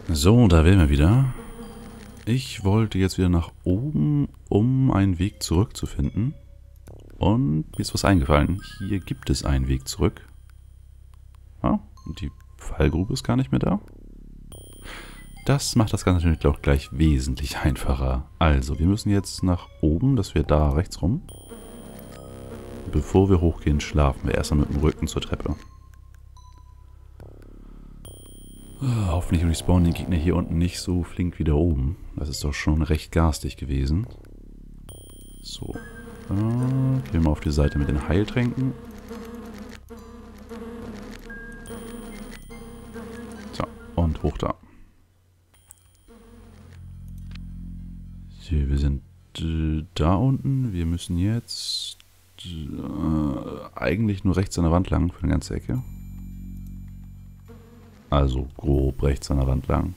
So, da wären wir wieder. Ich wollte jetzt wieder nach oben, um einen Weg zurück zu finden. Und mir ist was eingefallen. Hier gibt es einen Weg zurück. Ja, und die Fallgrube ist gar nicht mehr da. Das macht das Ganze natürlich doch gleich wesentlich einfacher. Also, wir müssen jetzt nach oben, dass wir da rechts rum. Bevor wir hochgehen, schlafen wir erstmal mit dem Rücken zur Treppe. Hoffentlich respawnen die Gegner hier unten nicht so flink wie da oben. Das ist doch schon recht garstig gewesen. So. Gehen wir mal auf die Seite mit den Heiltränken. So, und hoch da. So, wir sind da unten. Wir müssen jetzt eigentlich nur rechts an der Wand lang für eine ganze Ecke. Also grob rechts an der Wand lang.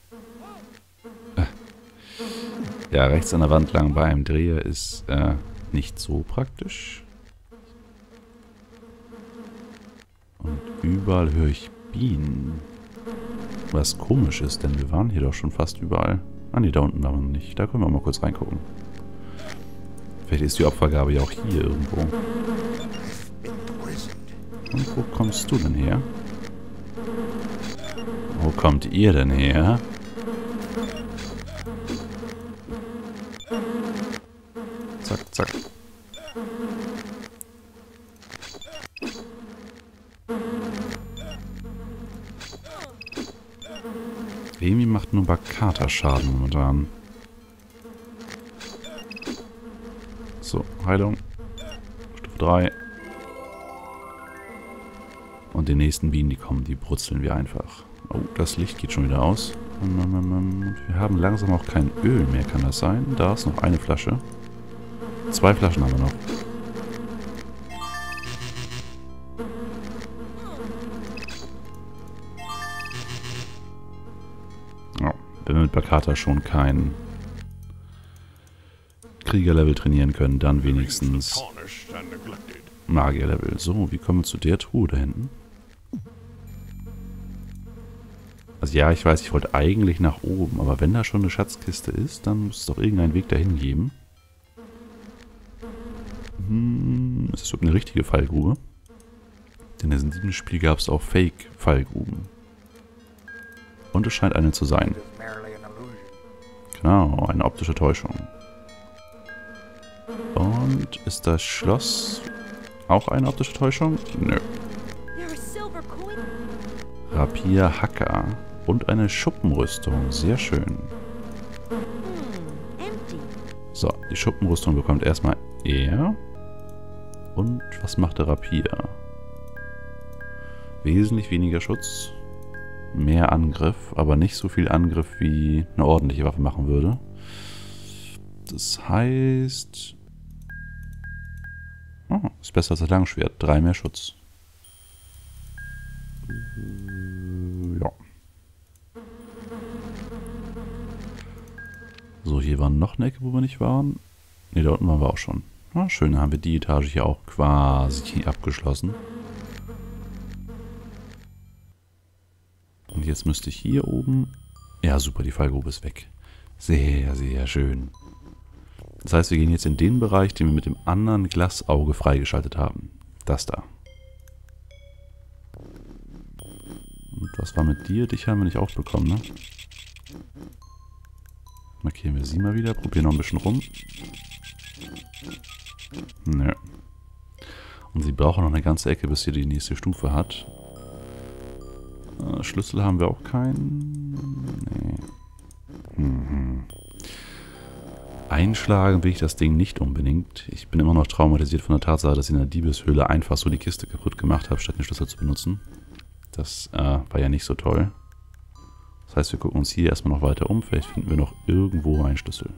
Ja, rechts an der Wand lang bei einem Dreher ist nicht so praktisch. Und überall höre ich Bienen. Was komisch ist, denn wir waren hier doch schon fast überall. Ah ne, da unten waren wir nicht. Da können wir mal kurz reingucken. Vielleicht ist die Opfergabe ja auch hier irgendwo. Und wo kommst du denn her? Wo kommt ihr denn her? Zack, zack. Irgendwie macht nur Bakata Schaden momentan. So, Heilung. Stufe 3. Und die nächsten Bienen, die kommen, die brutzeln wir einfach. Oh, das Licht geht schon wieder aus. Wir haben langsam auch kein Öl mehr, kann das sein? Da ist noch eine Flasche. 2 Flaschen haben wir noch. Oh, wenn wir mit Bakata schon kein Kriegerlevel trainieren können, dann wenigstens Magierlevel. So, wie kommen wir zu der Truhe da hinten? Also ja, ich weiß, ich wollte eigentlich nach oben, aber wenn da schon eine Schatzkiste ist, dann muss es doch irgendeinen Weg dahin geben. Ist das überhaupt eine richtige Fallgrube? Denn in diesem Spiel gab es auch Fake-Fallgruben. Und es scheint eine zu sein. Genau, eine optische Täuschung. Und ist das Schloss auch eine optische Täuschung? Nö. Rapier Hacker. Und eine Schuppenrüstung. Sehr schön. So, die Schuppenrüstung bekommt erstmal er. Und was macht der Rapier? Wesentlich weniger Schutz. Mehr Angriff, aber nicht so viel Angriff, wie eine ordentliche Waffe machen würde. Das heißt... Oh, ist besser als das Langschwert. 3 mehr Schutz. Ja. So, hier war noch eine Ecke, wo wir nicht waren. Ne, da unten waren wir auch schon. Ah, schön, dann haben wir die Etage hier auch quasi abgeschlossen. Und jetzt müsste ich hier oben... Ja, super, die Fallgrube ist weg. Sehr, sehr schön. Das heißt, wir gehen jetzt in den Bereich, den wir mit dem anderen Glasauge freigeschaltet haben. Das da. Und was war mit dir? Dich haben wir nicht auch bekommen, ne? Markieren wir sie mal wieder. Probieren noch ein bisschen rum. Nö. Und sie brauchen noch eine ganze Ecke, bis sie die nächste Stufe hat. Schlüssel haben wir auch keinen. Nee. Einschlagen will ich das Ding nicht unbedingt. Ich bin immer noch traumatisiert von der Tatsache, dass ich in der Diebeshöhle einfach so die Kiste kaputt gemacht habe, statt den Schlüssel zu benutzen. Das war ja nicht so toll. Das heißt, wir gucken uns hier erstmal noch weiter um. Vielleicht finden wir noch irgendwo einen Schlüssel.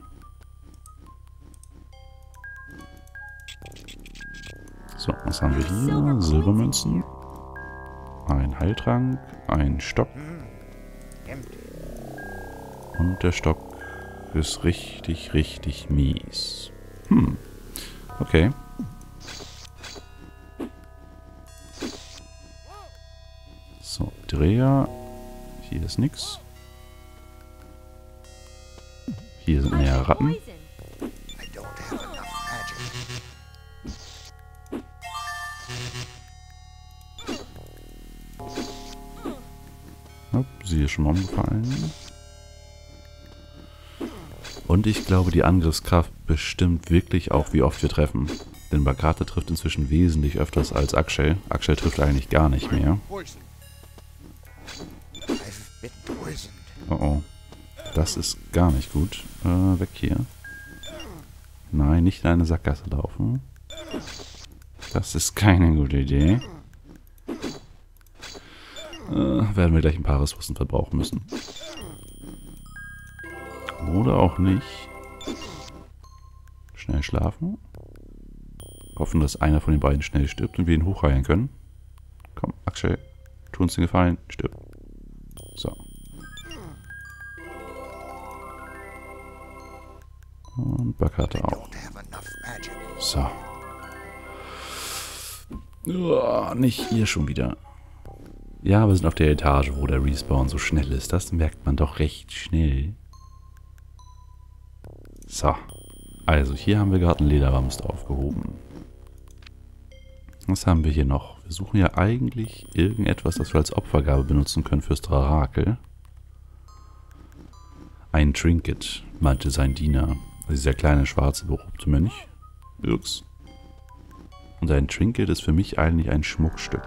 So, was haben wir hier? Silbermünzen. Ein Heiltrank. Ein Stock. Und der Stock ist richtig, richtig mies. Okay. So, Dreher. Hier ist nix. Hier sind mehr Ratten. Oh, sie ist schon mal umgefallen. Und ich glaube, die Angriffskraft bestimmt wirklich auch, wie oft wir treffen. Denn Bakate trifft inzwischen wesentlich öfters als Akshel. Akshel trifft eigentlich gar nicht mehr. Oh oh. Das ist gar nicht gut. Weg hier. Nein, nicht in eine Sackgasse laufen. Das ist keine gute Idee. Werden wir gleich ein paar Ressourcen verbrauchen müssen. Oder auch nicht. Schnell schlafen. Hoffen, dass einer von den beiden schnell stirbt und wir ihn hochheilen können. Komm, Akshel, tu uns den Gefallen. Stirb. So. Und Bakate auch. So. Nicht hier schon wieder. Ja, wir sind auf der Etage, wo der Respawn so schnell ist. Das merkt man doch recht schnell. So. Also, hier haben wir gerade einen Lederwamst aufgehoben. Was haben wir hier noch? Wir suchen ja eigentlich irgendetwas, das wir als Opfergabe benutzen können fürs Drarakel. Ein Trinket, meinte sein Diener. Also dieser kleine, schwarze, berobte Mönch. Ups. Und ein Trinket ist für mich eigentlich ein Schmuckstück.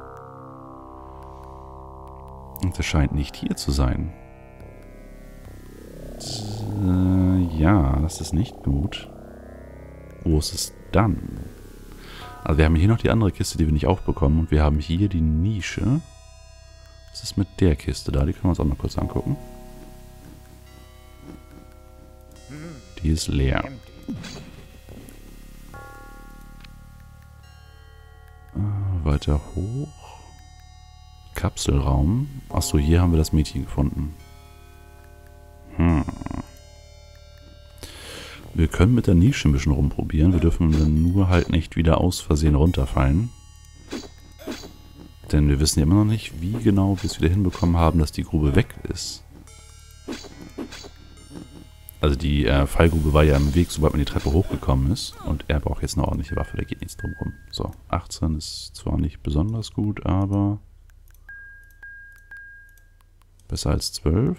Und das scheint nicht hier zu sein. Ja, das ist nicht gut. Wo ist es dann? Also wir haben hier noch die andere Kiste, die wir nicht aufbekommen. Und wir haben hier die Nische. Was ist mit der Kiste da? Die können wir uns auch mal kurz angucken. Die ist leer. Weiter hoch. Kapselraum. Achso, hier haben wir das Mädchen gefunden. Wir können mit der Nische ein bisschen rumprobieren. Wir dürfen dann nur halt nicht wieder aus Versehen runterfallen. Denn wir wissen ja immer noch nicht, wie genau wir es wieder hinbekommen haben, dass die Grube weg ist. Also die Fallgrube war ja im Weg, sobald man die Treppe hochgekommen ist. Und er braucht jetzt eine ordentliche Waffe, da geht nichts drum rum. So, 18 ist zwar nicht besonders gut, aber besser als 12.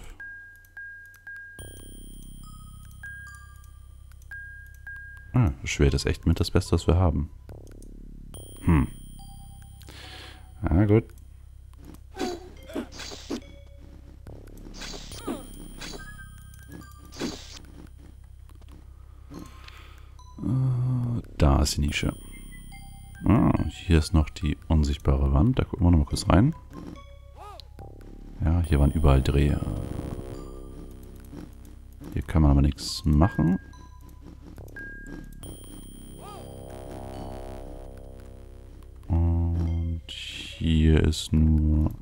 Das Schwert ist echt mit das Beste, was wir haben. Na gut. Da ist die Nische. Hier ist noch die unsichtbare Wand. Da gucken wir noch mal kurz rein. Ja, hier waren überall Dreher. Hier kann man aber nichts machen. Und hier ist nur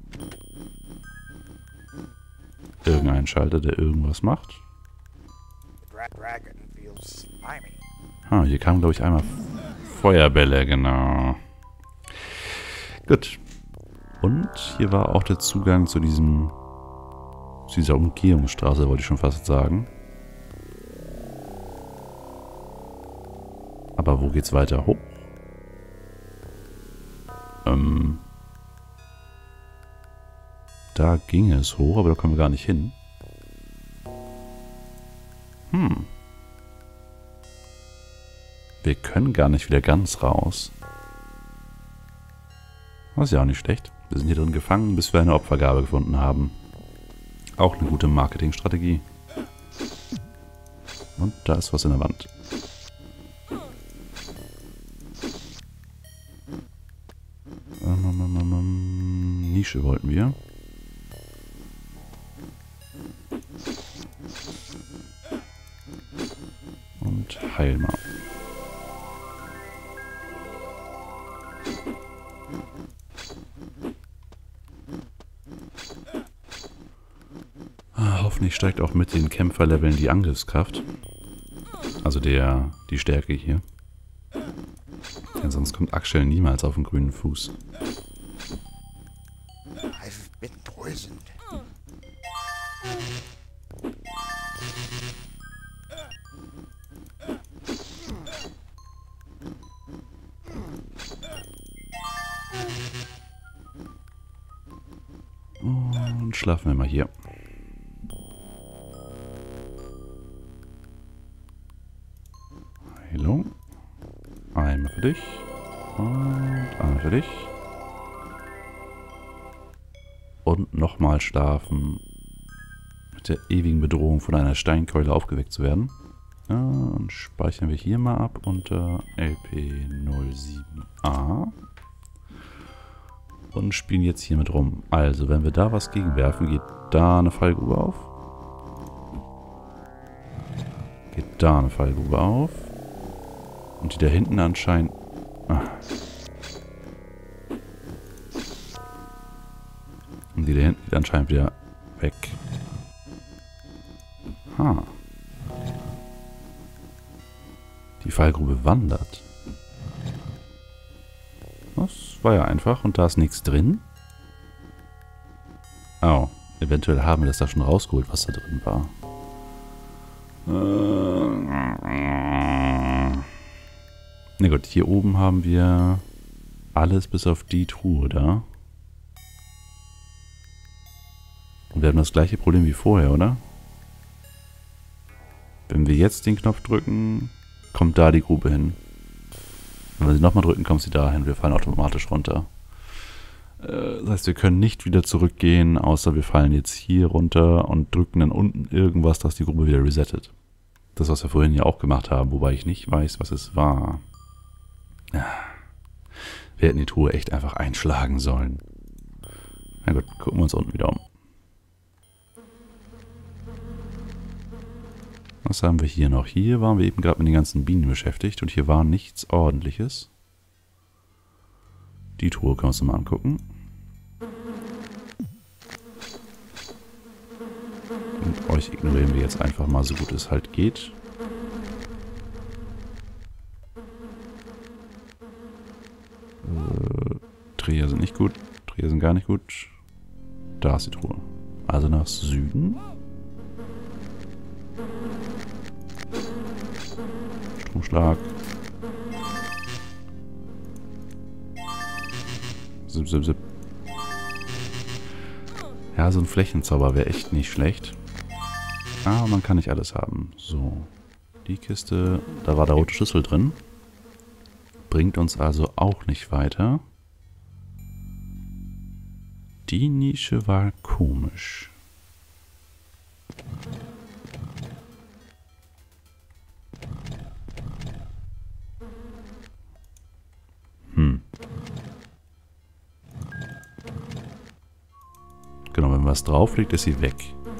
irgendein Schalter, der irgendwas macht. Hier kamen, glaube ich, einmal Feuerbälle, genau. Gut. Und hier war auch der Zugang zu dieser Umgehungsstraße, wollte ich schon fast sagen. Aber wo geht's weiter hoch? Da ging es hoch, aber da kommen wir gar nicht hin. Wir können gar nicht wieder ganz raus. Das ist ja auch nicht schlecht. Wir sind hier drin gefangen, bis wir eine Opfergabe gefunden haben. Auch eine gute Marketingstrategie. Und da ist was in der Wand. Nische wollten wir. Und heil mal. Hoffentlich steigt auch mit den Kämpferleveln die Angriffskraft. Also die Stärke hier. Denn sonst kommt Akshel niemals auf den grünen Fuß. Und schlafen wir mal hier. Heilung. Einmal für dich. Und einmal für dich. Und nochmal schlafen. Mit der ewigen Bedrohung von einer Steinkeule aufgeweckt zu werden. Ja, und speichern wir hier mal ab unter LP07A. Und spielen jetzt hier mit rum. Also, wenn wir da was gegenwerfen, geht da eine Fallgrube auf. Geht da eine Fallgrube auf. Und die da hinten anscheinend... Und die da hinten geht anscheinend wieder weg. Die Fallgrube wandert. Das war ja einfach. Und da ist nichts drin. Oh. Eventuell haben wir das da schon rausgeholt, was da drin war. Na gut, hier oben haben wir alles bis auf die Truhe da. Und wir haben das gleiche Problem wie vorher, oder? Wenn wir jetzt den Knopf drücken, kommt da die Grube hin. Wenn wir sie nochmal drücken, kommt sie da hin. Wir fallen automatisch runter. Das heißt, wir können nicht wieder zurückgehen, außer wir fallen jetzt hier runter und drücken dann unten irgendwas, das die Grube wieder resettet. Das, was wir vorhin ja auch gemacht haben, wobei ich nicht weiß, was es war. Wir hätten die Truhe echt einfach einschlagen sollen. Na gut, gucken wir uns unten wieder um. Was haben wir hier noch? Hier waren wir eben gerade mit den ganzen Bienen beschäftigt und hier war nichts Ordentliches. Die Truhe können wir uns mal angucken. Und euch ignorieren wir jetzt einfach mal so gut es halt geht. Dreher sind nicht gut. Dreher sind gar nicht gut. Da ist die Truhe. Also nach Süden. Stromschlag. Zip, zip, zip. Ja, so ein Flächenzauber wäre echt nicht schlecht. Aber man kann nicht alles haben. So. Die Kiste, da war der rote Schlüssel drin. Bringt uns also auch nicht weiter. Die Nische war komisch. Genau, wenn was drauf liegt, ist sie weg.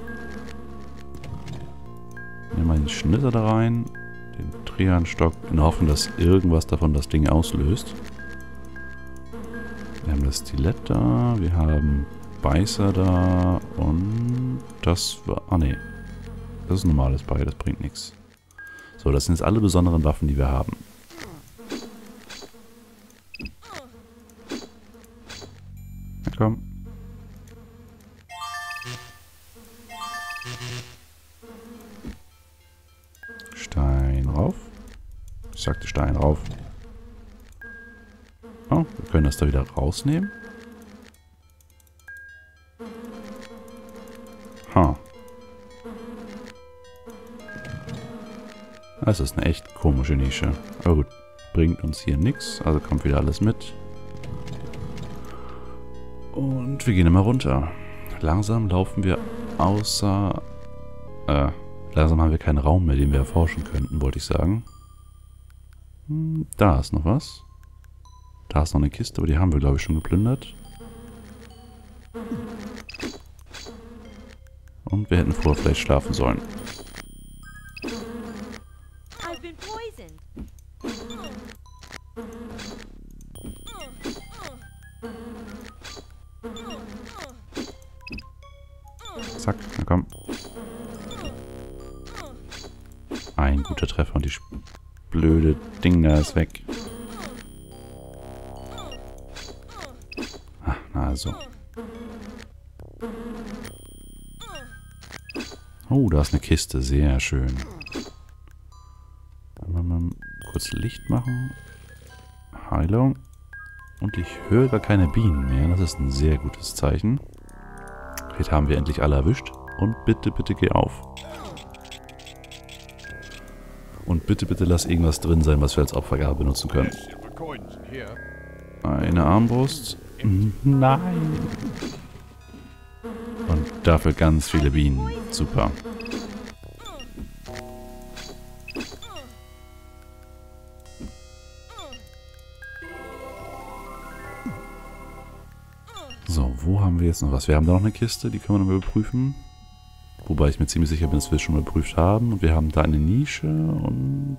Nehmen wir den Schnitter da rein, den Drehanstock, in der Hoffnung, dass irgendwas davon das Ding auslöst. Wir haben das Stilett da, wir haben Beißer da und das war... Ah ne, das ist ein normales Beil, das bringt nichts. So, das sind jetzt alle besonderen Waffen, die wir haben. Na komm. Stein rauf. Ich sagte Stein rauf. Oh, wir können das da wieder rausnehmen. Das ist eine echt komische Nische. Aber gut, bringt uns hier nichts. Also kommt wieder alles mit. Und wir gehen immer runter. Langsam laufen wir außer... langsam haben wir keinen Raum mehr, den wir erforschen könnten, wollte ich sagen. Da ist noch was. Da ist noch eine Kiste, aber die haben wir, glaube ich, schon geplündert. Und wir hätten vorher vielleicht schlafen sollen. Zack, na komm. Ein guter Treffer und die blöde Ding da ist weg. Ah, na also. Oh, da ist eine Kiste. Sehr schön. Mal kurz Licht machen. Heilung. Und ich höre gar keine Bienen mehr. Das ist ein sehr gutes Zeichen. Jetzt haben wir endlich alle erwischt. Und bitte, bitte geh auf. Und bitte, bitte lass irgendwas drin sein, was wir als Opfergabe benutzen können. Eine Armbrust. Nein. Und dafür ganz viele Bienen. Super. So, wo haben wir jetzt noch was? Wir haben da noch eine Kiste, die können wir noch mal überprüfen. Wobei ich mir ziemlich sicher bin, dass wir es schon mal überprüft haben. Und wir haben da eine Nische und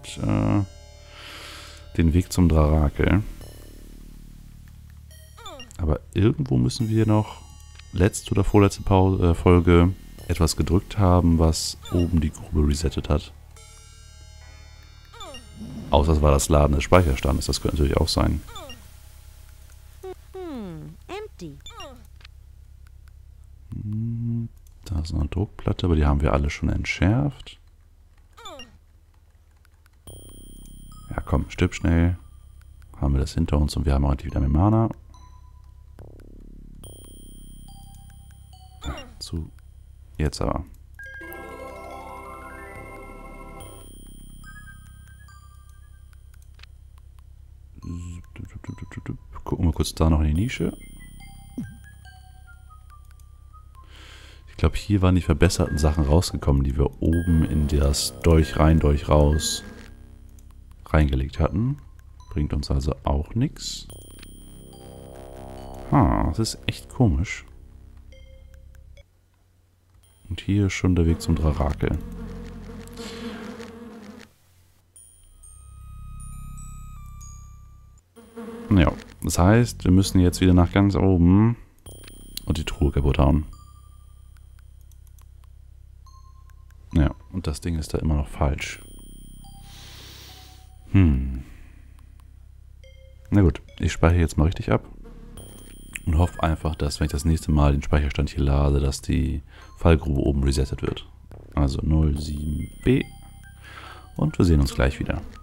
den Weg zum Drarakel. Aber irgendwo müssen wir noch letzte oder vorletzte Folge etwas gedrückt haben, was oben die Grube resettet hat. Außer es war das Laden des Speicherstandes, das könnte natürlich auch sein. Da ist noch eine Druckplatte, aber die haben wir alle schon entschärft. Ja komm, stirb schnell. Haben wir das hinter uns und wir haben heute wieder mehr Mana. Zu. Jetzt aber. Gucken wir kurz da noch in die Nische. Ich glaube, hier waren die verbesserten Sachen rausgekommen, die wir oben in das Dolch rein, Dolch raus reingelegt hatten. Bringt uns also auch nichts. Das ist echt komisch. Und hier ist schon der Weg zum Drarakel. Ja, das heißt, wir müssen jetzt wieder nach ganz oben und die Truhe kaputt hauen. Ja, und das Ding ist da immer noch falsch. Na gut, ich speichere jetzt mal richtig ab. Und hoffe einfach, dass, wenn ich das nächste Mal den Speicherstand hier lade, dass die Fallgrube oben resettet wird. Also 07b. Und wir sehen uns gleich wieder.